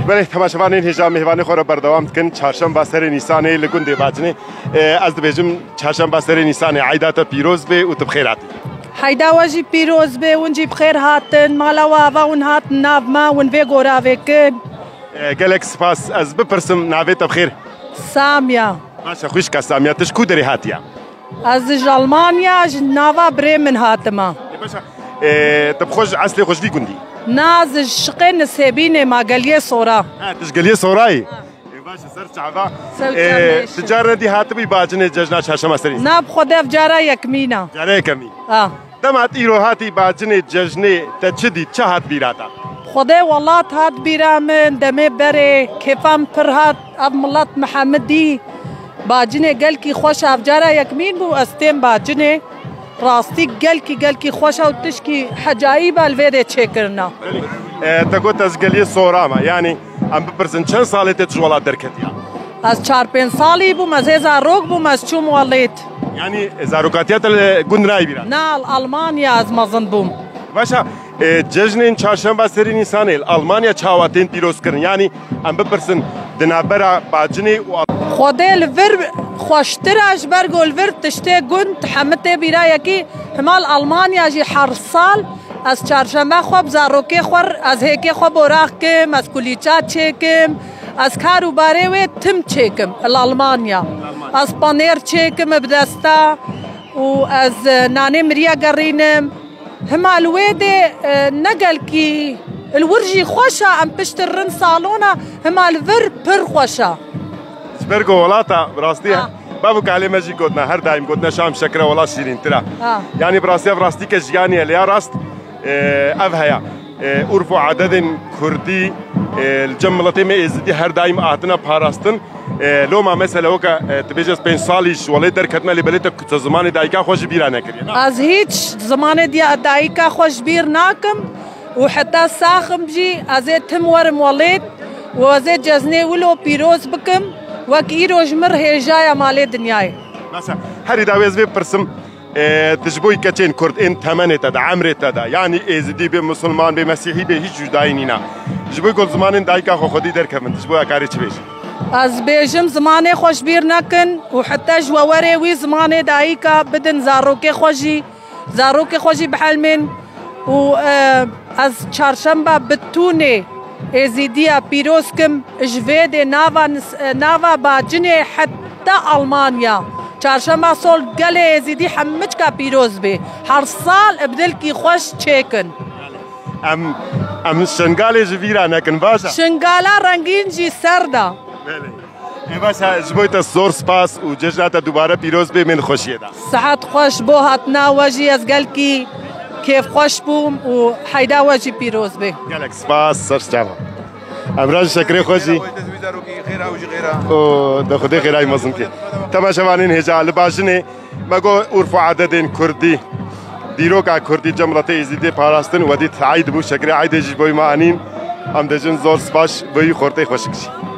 بله تماشاوانین هجا میهوانی خورا بردوام کن چهارشنبه سر نیسان لگوندی باجنه از دبیجم چهارشنبه سر نیسان عیدات پیروز به و تبخیرات حیدا وجی پیروز به ونجی بخیر هاتن مالا و اون هاتن ناو ما ون وی گورا وکن گلک سپاس از بپرسم ناوی تبخیر سامیا ماشا خوش کا سامیا تشکو دری هاتیا از جالمانیا ناوا بريمن هاتما باشا تبخوش اصلي خوش في كندي ناز شقين سيبيني ما قاليه صورة تشقليه صوراي باشا سر شعبا تجارة دي هاتبي باجنة ججنا شاشة مصري ناب خدا فجارة يكمينا جارة يكمي دمات إيرو هاتي باجنة ججنة تشدي تشهات بيراتا خدا والله هات بيرامن دمي بري كيفام برهات اب ملات محمدي باجنه گل کی خوش افجارا یکمین بو استیم باجنه راستی گل کی خوش او تشکی حجایب الویده چه کرنا تقول تسجلي صورامه يعني ام بپرسن چند ساله تجولات درکتیا از 4-5 سالی بو مزه روگ بو مسچوم ولید يعني زاروكاتيات الجندراي بيرا نا المانيا از مازن بوم باشا ججنين چهارشنبه سری نیسان المانیا چاواتين پیروز کرن يعني ام بپرسن دنابرا باجنه خدا الفر خوشتر اجبر گل ور تشته گند حمته بیرا یکی همال المانیا جی هر سال از چهارشنبه خوب زاروکه خور از هیکه خوب اوراق کم از کلیچات چکم از کاروباره و تم چکم الالمانیا از پانیر چکم بدستا و از نانه مریا گرینم همال ویده نقل کی الورجي خوشا ام بشترن صالونا هما الفر بر خوشا سبرغو ولاتا براستي بابو كلمه جي قلنا هر دايم قلنا شام شكرا ولا شيرين ترى يعني براستي كجياني اللي راست افهيا عرفوا عدد كردي الجملتي ما ازدي هر دايم اعطنا باراستن لو ما مثلا وكا تبيجس بين صاليش ولا دركتنا اللي بليتك زمان دايكا خوش بيرانا كرينا از هيك زمان دايكا خوش بير ناكم وحتى ساخم جي ازيت تمور مولد وازيت جزني ولو بيروز بكم وكيرو جمر هيجايا مالي دنياي مثلا هري داويز بي برسم تجبوي كاتين كرد ان ثمانية تدا عمري تدا يعني ازدي بمسلمان بمسيحي به هيج جداينينا جبوي كل زمان دايكا خو خدي در كمن تجبوي اكاري تشبيش از بيجم زماني خوش بير نكن وحتى جووري وي زماني دايكا بدن زاروكي خوشي بحال من و از چهارشنبه بتونه ازیدیا پیروز کم جوید ناوا باجنه حتی المانیا چهارشنبه سال گله ازیدی حمج کا پیروز به هر سال ابدل کی خوش چکن ام شنگاله جویرا نکن باشا شنگالا رنگین جی سردا بله باشا جبویت زور سپاس و جشنات دوباره پیروز به من خوشیه دا صحت خوش بو هاتنا وجی از گل کی كيف خوش بوم وحيدا واجي بيروز به قالك سباس سر شعبا امراج شكري خوشي او ده خدي خيراي مزن كي تماشاوانين هجا لباجنه مگو عرف عدد كردي ديروكا كردي جملته ازيدي پاراستن ودي تعيد بو شكري عيد جي بو مانين ام دجن زور سپاش بو خورتي خوشكشي